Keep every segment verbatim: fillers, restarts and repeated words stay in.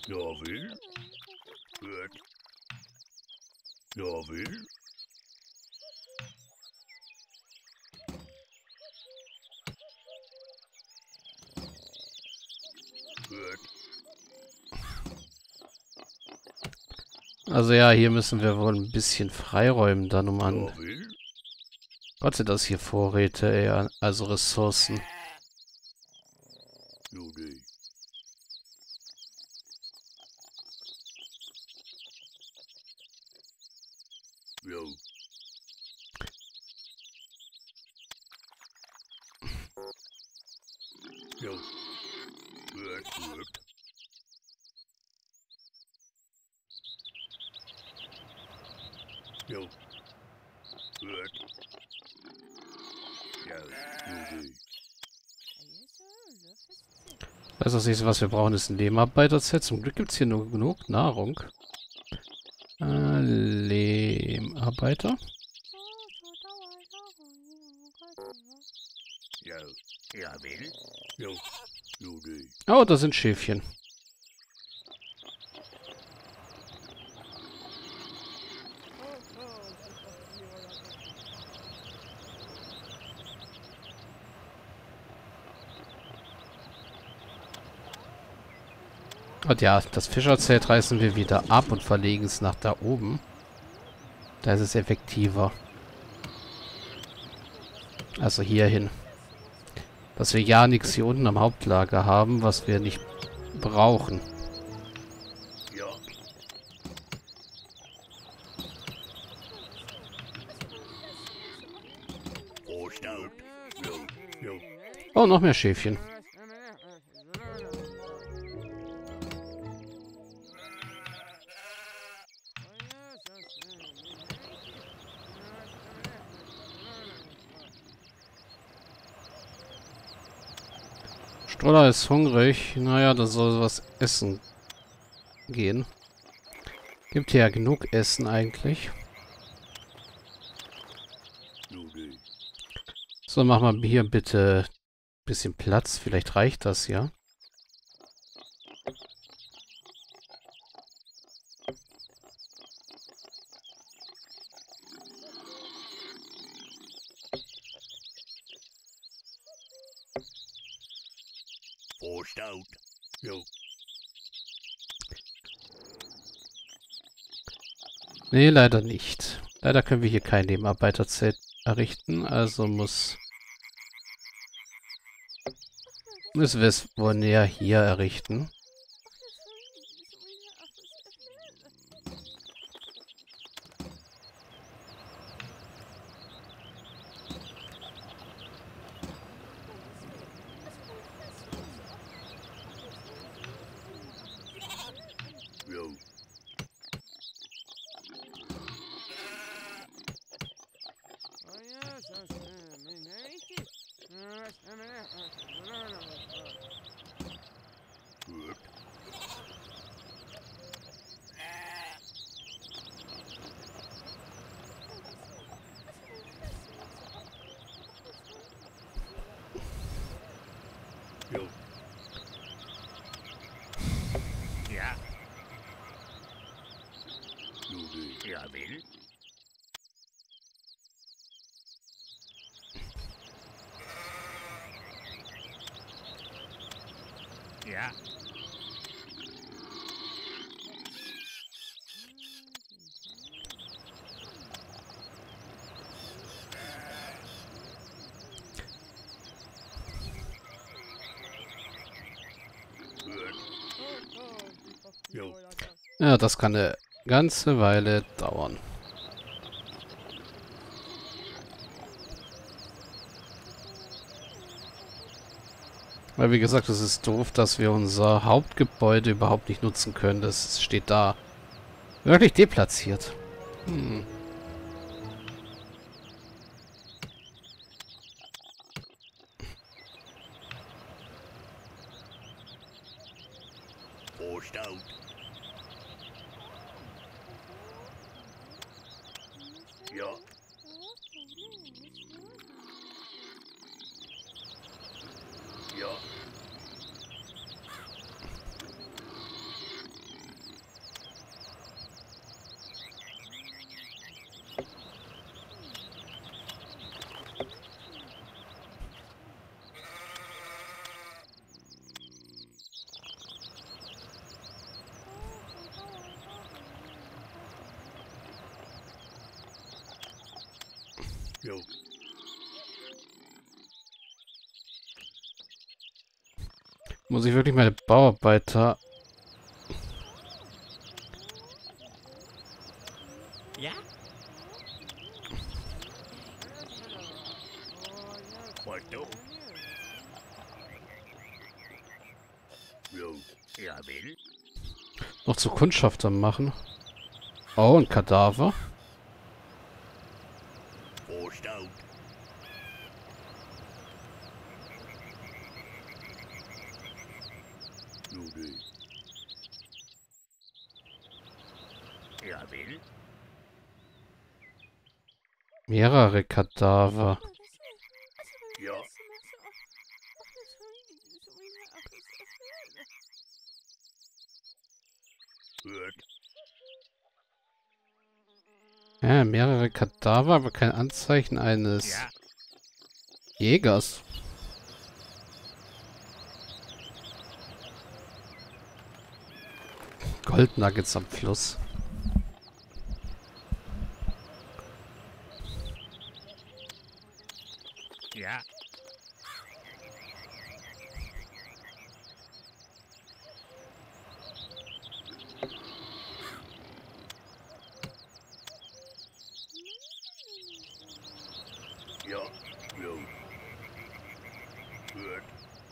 Jawohl. Gut. Jawohl. Gut. Also ja, hier müssen wir wohl ein bisschen freiräumen dann, um an... Jawohl. Gott sind das hier Vorräte, ey, also Ressourcen. Judy. Jo. Jo. Gut, gut. Jo. Gut. Ja, Judy. Also das nächste, was wir brauchen, ist ein Lehmarbeiter-Set. Zum Glück gibt es hier nur genug Nahrung. Äh, Lehmarbeiter. Jo. Jawohl. Jo. Judy. Oh, da sind Schäfchen. Und ja, das Fischerzelt reißen wir wieder ab und verlegen es nach da oben. Da ist es effektiver. Also hier hin. Dass wir ja nichts hier unten am Hauptlager haben, was wir nicht brauchen. Ja. Prost out. Jo. Jo. Oh, noch mehr Schäfchen. Stroller ist hungrig. Naja, da soll was essen gehen. Gibt hier ja genug Essen eigentlich. Judy. So, mach mal hier bitte ein bisschen Platz. Vielleicht reicht das ja. Prost out. Jo. Nee, leider nicht. Leider können wir hier kein Nebenarbeiterzelt errichten. Also muss... Müssen wir es wohl näher hier errichten. Jo. Gut. Jo. Ja. Judy. Jawohl. Ja. Gut. Jo. Ja, das kann eine ganze Weile dauern. Weil wie gesagt, es ist doof, dass wir unser Hauptgebäude überhaupt nicht nutzen können. Das steht da wirklich deplatziert. Hm. Prost out. Ja. Ja. Jo. Muss ich wirklich meine Bauarbeiter... Ja? Was du? Jo. Ja, will? noch zu Kundschaftern machen? Oh, ein Kadaver. Prost out. Judy. Ja, will? Mehrere Kadaver. Ja. Hört. Ja, mehrere Kadaver, aber kein Anzeichen eines Ja. Jägers. Goldnuggets am Fluss. Ja. Ja. Jo. Hört.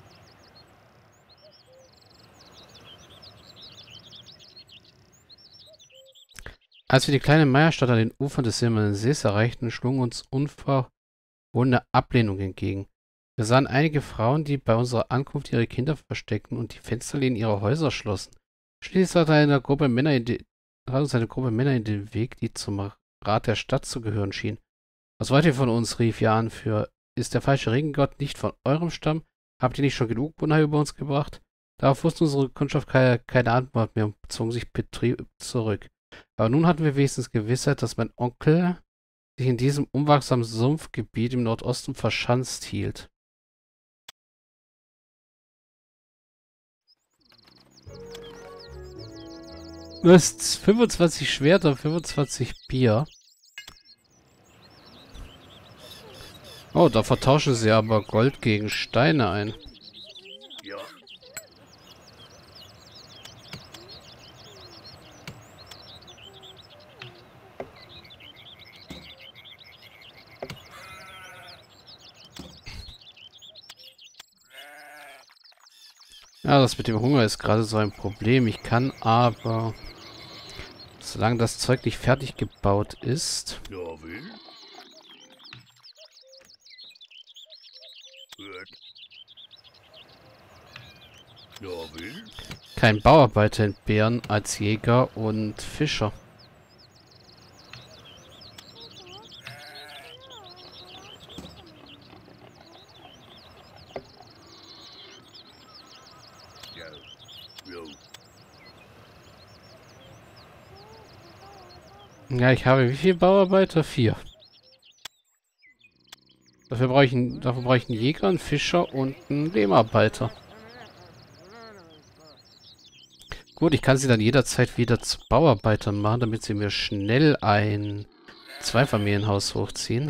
Als wir die kleine Meierstadt an den Ufern des Silbernen Sees erreichten, schlug uns unverhohlene Ablehnung entgegen. Wir sahen einige Frauen, die bei unserer Ankunft ihre Kinder versteckten und die Fensterläden ihrer Häuser schlossen. Schließlich trat eine Gruppe Männer in die, trat uns eine Gruppe Männer in den Weg, die zum Rat der Stadt zu gehören schien. Was wollt ihr von uns? Rief Jan für. Ist der falsche Regengott nicht von eurem Stamm? Habt ihr nicht schon genug Unheil über uns gebracht? Darauf wusste unsere Kundschaft keine, keine Antwort mehr und zog sich betrieb zurück. Aber nun hatten wir wenigstens Gewissheit, dass mein Onkel sich in diesem unwachsamen Sumpfgebiet im Nordosten verschanzt hielt. Du hast fünfundzwanzig Schwerter, fünfundzwanzig Bier. Oh, da vertauschen sie aber Gold gegen Steine ein. Ja. Ja, das mit dem Hunger ist gerade so ein Problem. Ich kann aber, solange das Zeug nicht fertig gebaut ist, Ja, will? Hört. Ja, will? keinen Bauarbeiter entbehren als Jäger und Fischer. Ja. Jo. Ja, ich habe wie viele Bauarbeiter? Vier. Dafür brauche ich einen, dafür brauche ich einen Jäger, einen Fischer und einen Lehmarbeiter. Gut, ich kann sie dann jederzeit wieder zu Bauarbeitern machen, damit sie mir schnell ein Zweifamilienhaus hochziehen.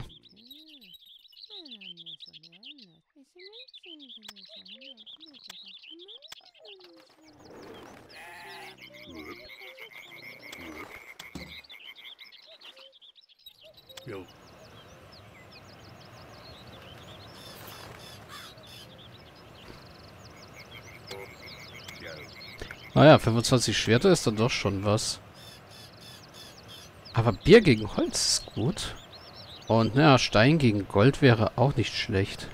Jo. Ja. Naja, fünfundzwanzig Schwerter ist dann doch schon was. Aber Bier gegen Holz ist gut. Und naja, Stein gegen Gold wäre auch nicht schlecht.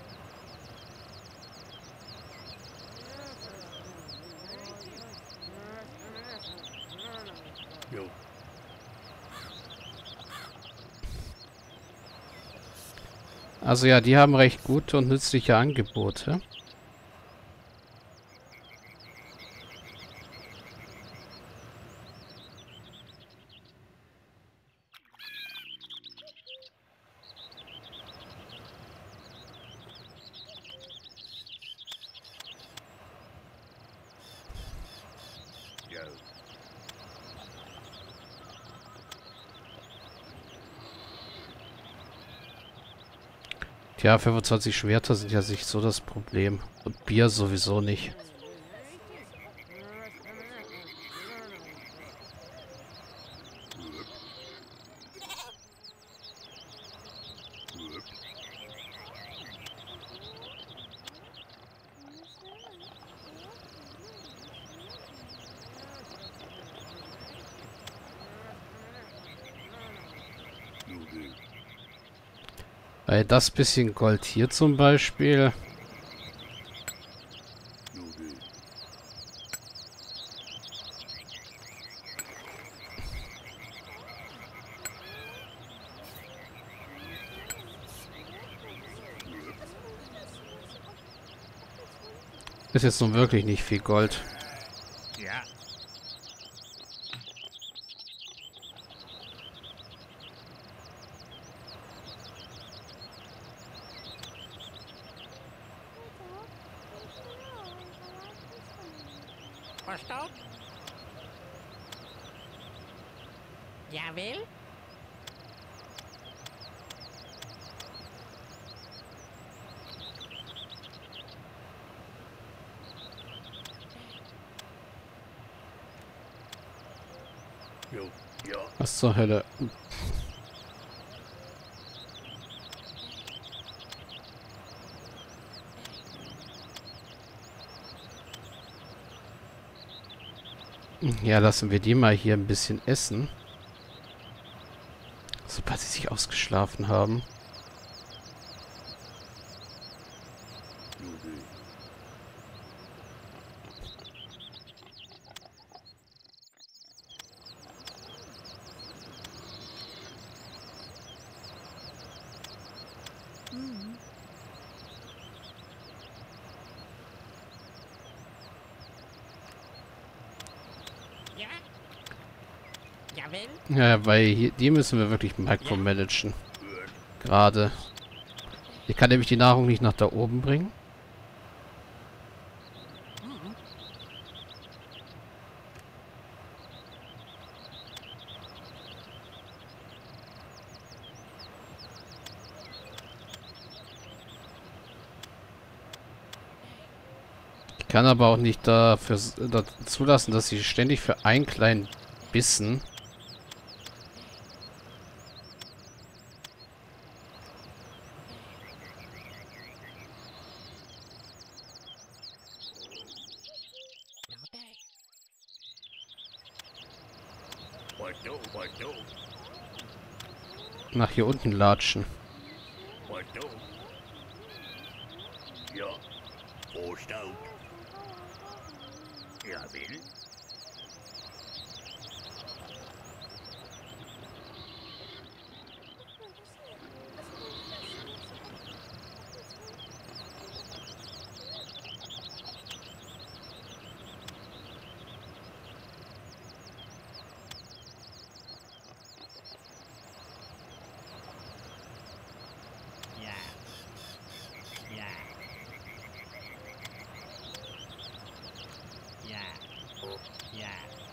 Jo. Also ja, die haben recht gute und nützliche Angebote. Ja. Tja, fünfundzwanzig Schwerter sind ja nicht so das Problem. Und Bier sowieso nicht. Weil das bisschen Gold hier zum Beispiel. Ist jetzt nun wirklich nicht viel Gold. Ja. Verstaut? Jawohl. Jo. Ja. Was zur Hölle? Ja, lassen wir die mal hier ein bisschen essen. Sobald sie sich ausgeschlafen haben. Ja. Jawohl. Ja, weil hier, die müssen wir wirklich micromanagen. Gerade. Ich kann nämlich die Nahrung nicht nach da oben bringen. Ich kann aber auch nicht dafür s- da zulassen, dass sie ständig für einen kleinen Bissen Was du, was du, nach hier unten latschen. was du. Ja. Verstaut. Jawohl. Ja. Ja. Ja. Ja.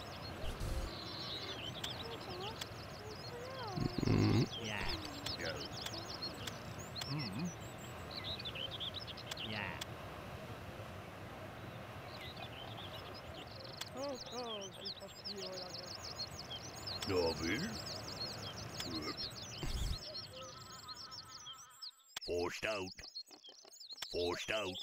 Mhm. Ja. Ja. Mhm. Ja. Oh, oh, ich verstehe, Jawohl. Gut. Verstaut. Verstaut.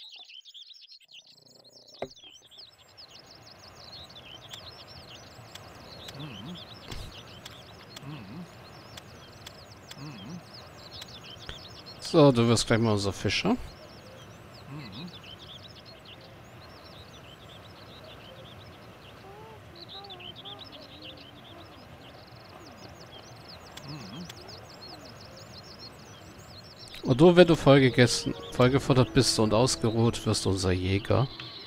Mhm. Mhm. Mhm. So, du wirst gleich mal unser Fischer. Mhm. Mhm. Und du, wenn du voll gegessen, voll gefuttert bist und ausgeruht, wirst du unser Jäger.